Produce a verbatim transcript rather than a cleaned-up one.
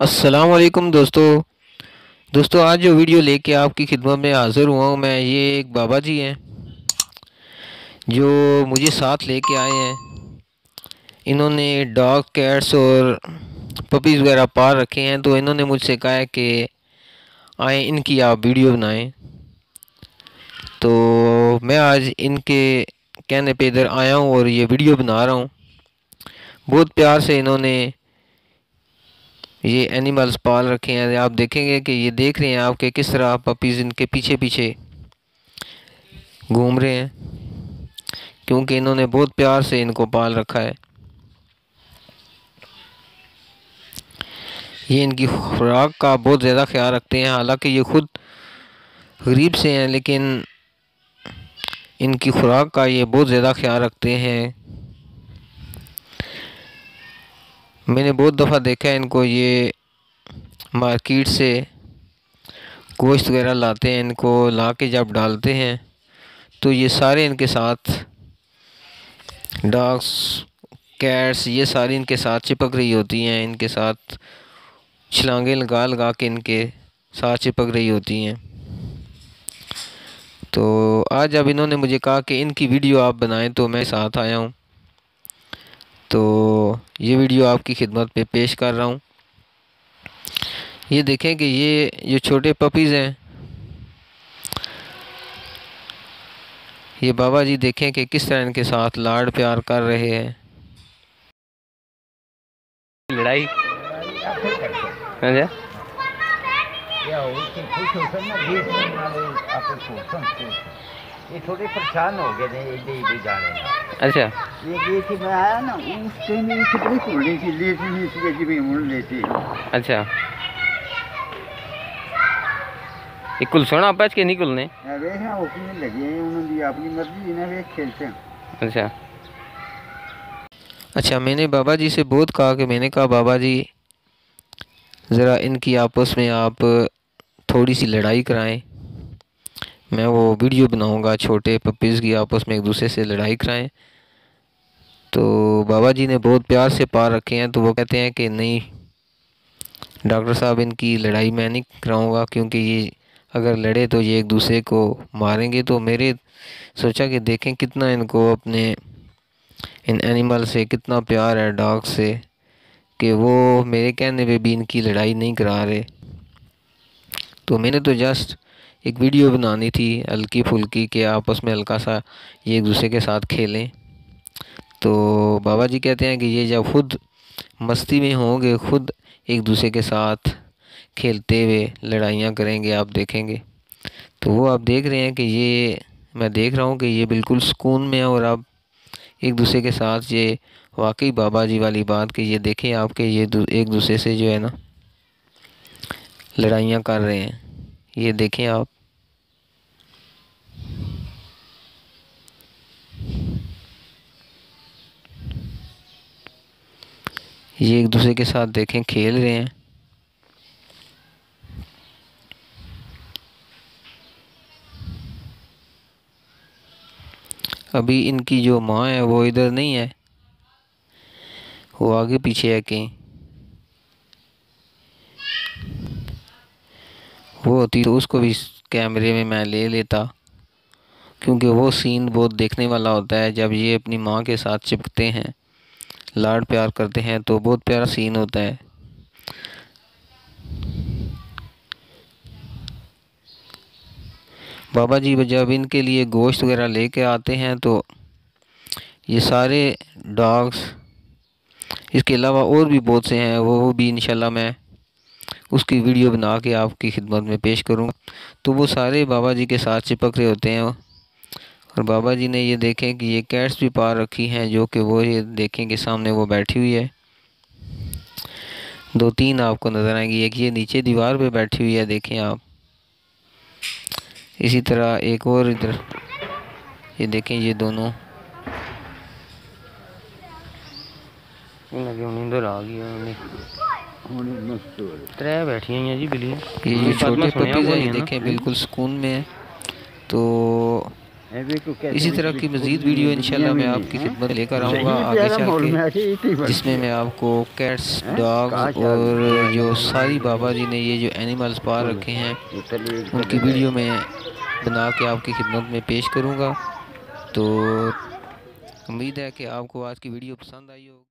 अस्सलाम वालेकुम दोस्तों दोस्तों आज जो वीडियो लेके आपकी खिदमत में हाज़िर हुआ हूँ मैं। ये एक बाबा जी हैं जो मुझे साथ लेके आए हैं। इन्होंने डॉग कैट्स और पपीज़ वगैरह पाल रखे हैं, तो इन्होंने मुझसे कहा है कि आए इनकी आप वीडियो बनाएं। तो मैं आज इनके कहने पे इधर आया हूँ और ये वीडियो बना रहा हूँ। बहुत प्यार से इन्होंने ये एनिमल्स पाल रखे हैं। आप देखेंगे कि ये देख रहे हैं आपके किस तरह पपीज़ इनके पीछे पीछे घूम रहे हैं, क्योंकि इन्होंने बहुत प्यार से इनको पाल रखा है। ये इनकी खुराक का बहुत ज़्यादा ख्याल रखते हैं। हालांकि ये खुद गरीब से हैं, लेकिन इनकी खुराक का ये बहुत ज़्यादा ख्याल रखते हैं। मैंने बहुत दफ़ा देखा है इनको, ये मार्केट से गोश्त वगैरह लाते हैं, इनको ला के जब डालते हैं तो ये सारे इनके साथ डॉग्स कैट्स ये सारी इनके साथ चिपक रही होती हैं, इनके साथ छलांगे लगा लगा के इनके साथ चिपक रही होती हैं। तो आज जब इन्होंने मुझे कहा कि इनकी वीडियो आप बनाएं, तो मैं साथ आया हूं। तो ये वीडियो आपकी खिदमत पे पेश कर रहा हूं। ये देखें कि ये जो छोटे पपीज़ हैं, ये बाबा जी देखें कि किस तरह इनके साथ लाड प्यार कर रहे हैं। लड़ाई ये थोड़े परेशान हो गए थे इधर इधर जाने में। अच्छा, ये ये कि मैं आया ना उस टाइम में इसे बड़ी खुलने की लेती नहीं थी कि मैं मुड़ लेती। अच्छा, ये कुल सोना पैच के नहीं खुलने। वे हाँ उसमें लगे हैं, उन्होंने अपनी मर्जी ना वे खेलते हैं। अच्छा अच्छा मैंने बाबा जी से बहुत कहा कि मैंने कहा बाबा जी ज़रा इनकी आपस में आप थोड़ी सी लड़ाई कराएं। मैं वो वीडियो बनाऊंगा, छोटे पपीज़ की आपस में एक दूसरे से लड़ाई कराएं। तो बाबा जी ने बहुत प्यार से पाल रखे हैं, तो वो कहते हैं कि नहीं डॉक्टर साहब, इनकी लड़ाई मैं नहीं कराऊंगा, क्योंकि ये अगर लड़े तो ये एक दूसरे को मारेंगे। तो मेरे सोचा कि देखें कितना इनको अपने इन एनिमल से कितना प्यार है, डॉग से, कि वो मेरे कहने पे भी इनकी लड़ाई नहीं करा रहे। तो मैंने तो जस्ट एक वीडियो बनानी थी हल्की फुल्की, के आपस में हल्का सा ये एक दूसरे के साथ खेलें। तो बाबा जी कहते हैं कि ये जब खुद मस्ती में होंगे, खुद एक दूसरे के साथ खेलते हुए लड़ाइयाँ करेंगे, आप देखेंगे। तो वो आप देख रहे हैं कि ये मैं देख रहा हूँ कि ये बिल्कुल सुकून में है, और आप एक दूसरे के साथ ये वाकई बाबा जी वाली बात कि ये देखें आपके ये एक दूसरे से जो है ना लड़ाइयाँ कर रहे हैं। ये देखें आप, ये एक दूसरे के साथ देखें खेल रहे हैं। अभी इनकी जो माँ है वो इधर नहीं है, वो आगे पीछे है कहीं। वो होती तो उसको भी कैमरे में मैं ले लेता, क्योंकि वो सीन बहुत देखने वाला होता है। जब ये अपनी माँ के साथ चिपकते हैं, लाड प्यार करते हैं, तो बहुत प्यारा सीन होता है। बाबा जी जब इनके लिए गोश्त वगैरह लेके आते हैं, तो ये सारे डॉग्स, इसके अलावा और भी बहुत से हैं, वो भी इंशाल्लाह मैं उसकी वीडियो बना के आपकी खिदमत में पेश करूँगा। तो वो सारे बाबा जी के साथ चिपक रहे होते हैं। और बाबा जी ने ये देखें कि ये कैट्स भी पाल रखी हैं, जो कि वो ये देखें कि सामने वो बैठी हुई है। दो तीन आपको नज़र आएंगी, एक ये नीचे दीवार पे बैठी हुई है, देखें आप। इसी तरह एक और इधर ये देखें, ये दोनों नींदर आ गई त्रै बैठी हैं जी बिल्ली। ये जो छोटे पपीज़ हैं ये देखें बिल्कुल सुकून में है। तो इसी तरह की मज़ीद वीडियो इंशाल्लाह मैं आपकी खिदमत लेकर आऊँगा आगे चल के, जिसमें मैं आपको कैट्स, डॉग्स और जो सारी बाबा जी ने ये जो एनिमल्स पाल रखे हैं उनकी वीडियो में बना के आपकी खिदमत में पेश करूँगा। तो उम्मीद है कि आपको आज की वीडियो पसंद आई हो।